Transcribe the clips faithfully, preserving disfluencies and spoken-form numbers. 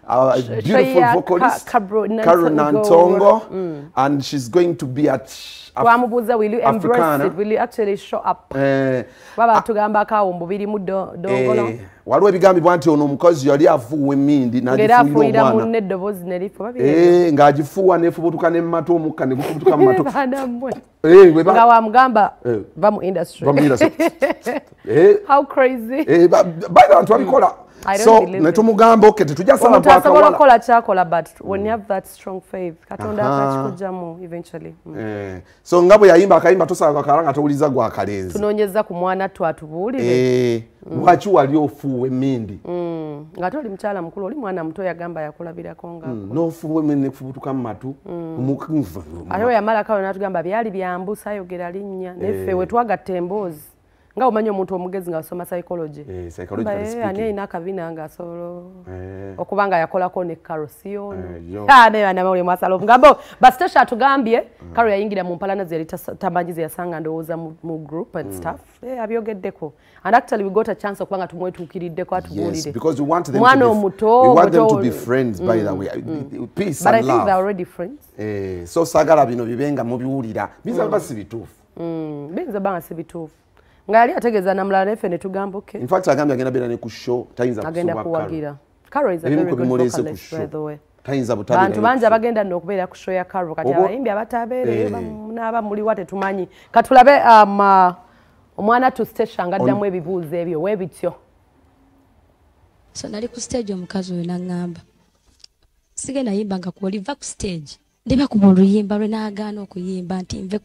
our beautiful vocalist, Carol Nantongo, mm. and she's going to be at Wamubuza, will you embrace Africana. It? Will you actually show up? Eh, Baba tugamba kaumbo biri mudo dogolo. Eh, waliwo ebigambibwa nti ono mukozi yali afuuwa emmindi n'agifuuyira omwana. Eh, ng'agifuuwa n'efubutuka n'emmata omukka ne gufubutuka mu mato. Eh, we ba. Nga wamugamba va mu industry. Va mu industry. Eh. How crazy. Eh, by the way twalikola. So netumugamba okay tetujja sala kwa kawala. Okola chakola but when you have that strong faith Katonda akachikujamu eventually. Mm. Eh. So ngabo yayimba akayimba tosala kalanga towuliza gwa kalenzi. Tunonyeza ku mwana twatubulire. Eh. Lwaki wali ofuwe emmindi. Mm. Ngato oli mchala mukulu oli mwana muto yagamba yakulabira konga. Mm. No fuwe mene kufubutuka mu matu. Umukunva. Ayo yamala kawe natugamba byali byambusa ayogera linnya nefe we twagatta embozi. Nga umanyo omuntu omugezi nga asoma psychology. Eh, psychological speaking. Ani ina kabina nga solo. Eh. Okubanga yakolako ne Carosio. Eh, ha ne bana mwe mwasalo ngabo. Bastasha tugambye Caro yayingira mu mpalana zeri tabangize yasanga ndowooza mu group and stuff. Eh abyogeddeko. And actually we got a chance okubanga tumwetukirideko atubulire. Yes, because we want them to be muto, we want them to be friends by mm, the way. Mm. Peace but and love. But I think they're already friends. Eh, so sagala bino bibenga mu biwulira. Biza basi bitufu. Mm, biza banga si bitufu. Ngali ategeza na mlala efe ne tugamba okay. In fact agambye agenda bera ne ku show tayinza kusuba agenda kuwagira. Caro is a very good vocalist by the way. Tayinza butabira. Bantu banja bagenda n'okubeera ku show ya Caro kati abayimbi abatabeere n'aba muli wate tumanyi. Katulabe um omwana tu station ngaddamu ebibuuzo ebyo webityo. So nali ku stage omukazi oyo n'angamba. Sigenda yimba nga ku oliva ku stage. Ndiba ku oluyimba lwe n'agaana okuyimba nti nve ku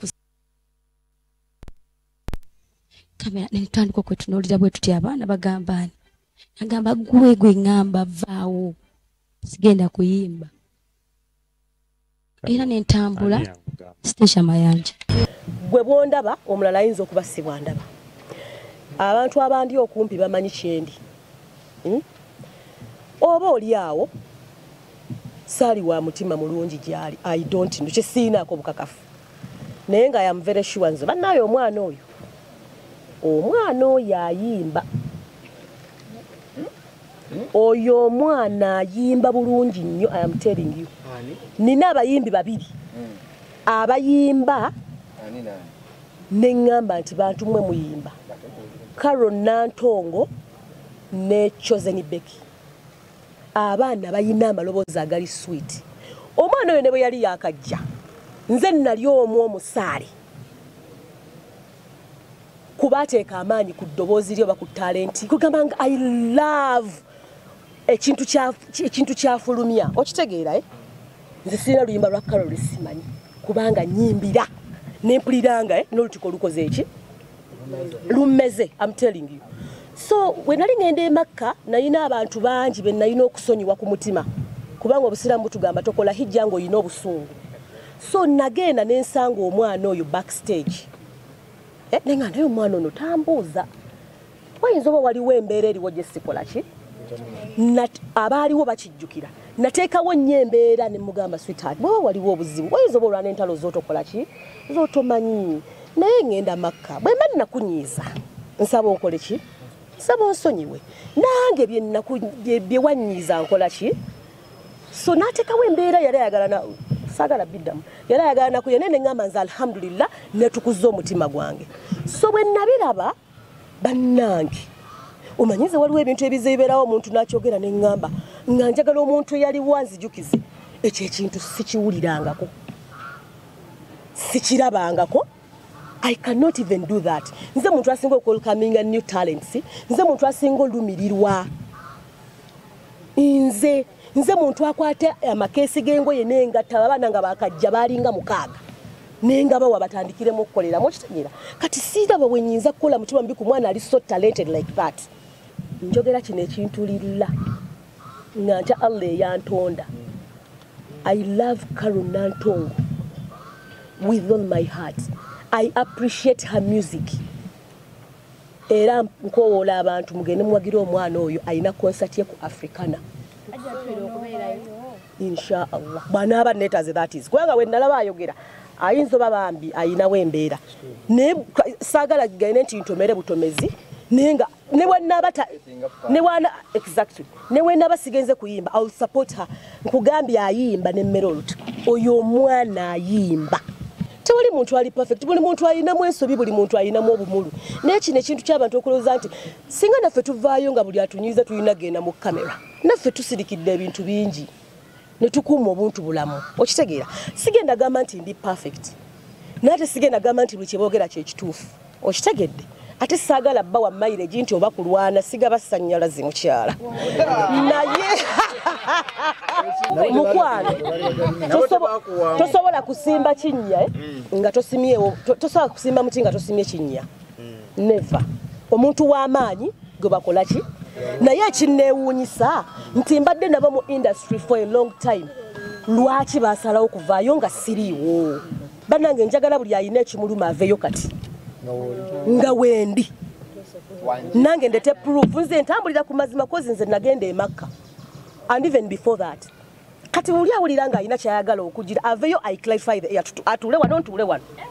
kamera nitandika okwetunuulira bwe tuti abaana bagambani agamba gwe gwe ngamba vaawo sigenda kuyimba era nentambula station mayanja gwe bwondaba omulala ayinza okubasibwa ndaba abantu abandi okumpi bamanyi kyendi hmm? oba oli awo saali wa mutima mulungi gyali I don't know kyesiinaako bukakafu naye nga am very sure nze bannaayo omwana oyo omwana oyo ayimba oyo omwana ayimba bulungi nnyo I am telling you nina abayimbi babiri abayimba neŋŋamba nti bantu mwe muyimba Caro Nantongo ne Chosen Becky abaana bayina amaloboozi agali sweet omwana oyo ne bwe yali yakajja nze nali omwo omusaale kubateeka amaanyi ku ddoboozi lyo baku talenti kugamba nga I love ekintu kya ekintu kyafulumya okitegeera eh nze sina luyimba lwa Caro lisimanyi kubanga nyimbira nempuliranga eh n'olutiko lukoze eki lumeze I'm telling you so when nali ngende e Makka nayina abantu bangi be nayina okusonyiwa ku mutima kubanga obusiramu butugamba tokola hijja ngo yina obusungu so nagenda nensanga omwana oyo backstage eh nenga nayo omwana ono tambuuza wayinza oba waliwo embeera eriwo gye sikola ki abaaliwo bakijjukira nateekawo nnyo embeera ne mugamba sweetheart bwe waliwo obuzibu wayinza oba olwana entalo z'otokola ki z'otomanyi naye ngenda Makka bwe mba nnakunyiiza nsaba onkole ki nsaba onsonyiwe nange bye wanyiiza nkola ki so n'ateekawo embeera yali ayagala na sagala biddamu yali ayagala nakuye naye ne ŋŋamba nze alhamdulillah netukuza omutima gwange so bwe nabiraba bannange omanyize waliwo ebintu ebizeeberawo omuntu n'akyogera ne ŋŋamba nga njagala omuntu eyaliwo anzijukize ekyo ekintu sikiwulirangako sikirabangako I cannot even do that nze muntu asinga okwelcoming new talents nze muntu asinga olumirirwa nze nze muntu akwata amakeesi g'engoye n'engatta abaana nga bakajja baalinga mukaaga nenga bawa batandikiremu okukolera mu kitegeera kati siiraba bwe nnyinza kukola mutima mubi ku mwana ali so talented like that njogera kino ekintulirira nga nta Allah eyantonda I love Caro Nantongo with all my heart I appreciate her music era nkowoola abantu mugende muwagira omwana oyo alina concert ye ku Africana inshallah banaaba netaze that is kubanga we nalaba ayogera ayinza oba bambi ayinawo embeera naye saagala gaine nti ntomere butomezi naye nga ne wanabata ne wana exactly ne wenaba sigenze kuyimba I will support her nkugambye ayimba ne Merolot oyo mwana ayimba tewali muntu ali perfect buli muntu alina mweso bibuli muntu alina mu obumulu nechi ne kintu ky'abantu okuloza nti singa naffe tuvaayo nga buli atunyiza tuyina genda mu kamera naffe tusirikidde ebintu bingi ne tukuuma obuntu bulamu okitegeera sigenda gamba nti ndi perfect nate sigenda gamba nti buli kyeboogera kye kituufu okitegedde ate saagala bba wa mileage nti oba kulwana sigaba sannyalazi mukyala naye mukwano tosobola kusimba kinnya nga tosimyewo tosobola kusimba muti nga tosimye kinnya never omuntu w'amaanyi gwe bakola ki naye ekinneewuunyisa nti mbadde nabo mu industry for a long time lwaki baasalawo kuvaayo nga siriiwo bannange njagala buli ayina ekimuluma aveeyo kati nga wendi nange ndete proof nze ntambulira ku mazima kozi nze nagenda e Makka and even before that kati uli awulira nga ayina kyayagala okugira aveeyo I clarify the air atule wano ntule wano